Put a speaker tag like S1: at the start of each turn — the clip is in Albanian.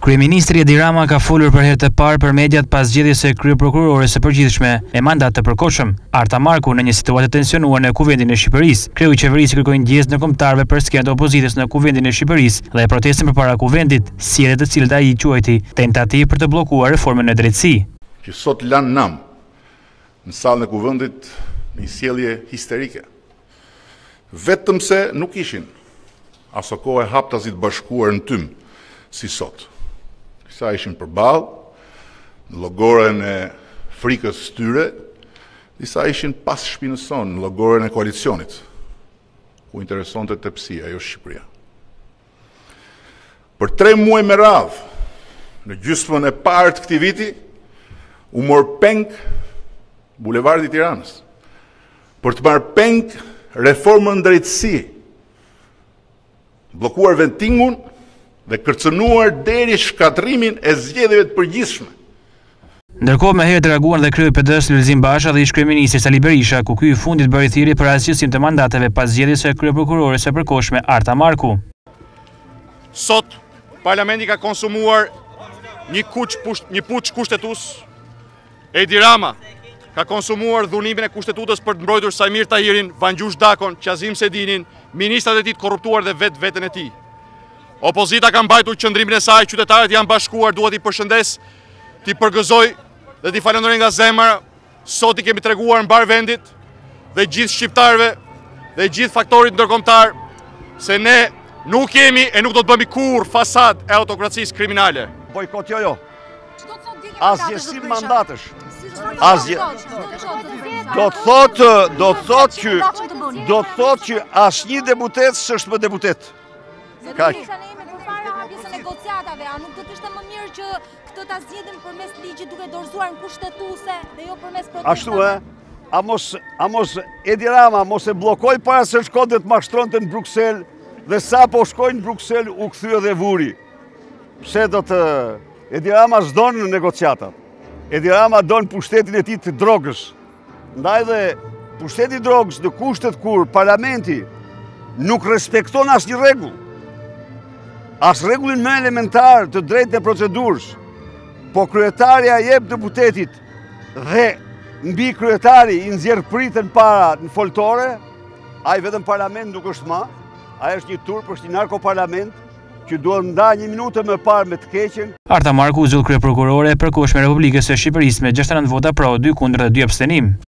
S1: Kryeministri Edi Rama ka folur për herë të parë për mediat pas zgjedhjes së kryeprokurores së përgjithshme me mandat të përkohshëm, Arta Marku, në një situatë të tensionuar në Kuvendin e Shqipërisë. Kreu i qeverisë kërkoi ndjesë ndërkombëtarëve për skenat e opozitës në Kuvendin e Shqipërisë dhe protestën përpara Kuvendit, sjellje të cilët ai i quajti tentativë për të bllokuar reformën në drejtësi.
S2: Që sot lanë nam në sallën e Kuvendit një sjellje histerike. Vetëm se nuk ishin aso kohë haptasit bashkuar në tym si sot. Disa ishin përballë në llogoren e frikës së tyre, disa ishin pas shpinës sonë në llogoren e koalicionit, ku interesonte tepësia, jo Shqipëria. Për 3 muaj me radhë, në gjysmën e parë të këtij viti, u mor peng bulevardi i Tiranës për të marrë peng reformën drejtësi, bllokuar ventingun dhe kërcënuar deri shkatrimin e zgjedhjeve të përgjithshme.
S1: Ndërkohë, me herë të reaguan dhe kreu i PD-s Lulzim Basha dhe ish-kryeministri Sali Berisha, ku ky i fundit bëri thirrje për asgjësim të mandateve pas zgjedhjes së kryeprokurores së përkohshme Arta Marku.
S3: Sot Parlamenti ka konsumuar një puç kushtetues. Edi Rama ka konsumuar dhunimin e kushtetutës për të mbrojtur Sajmir Tahirin, Vangjush Dakon, Qazim Sedinin, ministrat e tij të korruptuar dhe veten e tij. Opozita ka mbajtur qëndrimin e saj, qytetarët janë bashkuar, duhet i përshëndes, t'i përgëzoj dhe t'i falenderoj nga zemra. Sot i kemi treguar mbar vendit dhe gjithë shqiptarëve dhe gjithë faktorit ndërkombëtar se ne nuk jemi e nuk do të bëmi kurrë fasad e autokracisë kriminale.
S4: Bojkot jo. Asgjësim mandatesh. Asgjë. Do të thotë që asnjë deputet s'është më deputet.
S5: Kaq. Negociatave, a nuk do të ishte më mirë që këtë ta zgjidhim përmes ligjit duke dorëzuar në kushtetuese dhe jo përmes protestave?
S4: Ashtu a mos Edi Rama mos e bllokoi para se shkonte të mashtronte në Bruksel dhe sa po shkojnë në Bruksel u kthye dhe vuri. Pse do të Edi Rama s'don në negociatat. Edi Rama don pushtetin e tij të drogës. Ndaj dhe pushteti i drogës në kushtet kur parlamenti nuk respekton asnjë rregull. As rregullin më elementar të drejtë e procedurës, po kryetaria jep deputetit dhe mbi kryetari i nxjerr pritën para në foltore, ai vetëm parlament nuk është më, ai është një turp, është një narkoparlament që duhet nda 1 minutë më parë me të keqen.
S1: Arta Marku u zgjull kryeprokurore e përkohshme e Republikës së Shqipërisë me 69 vota pro, 2 kundër dhe 2 abstenim.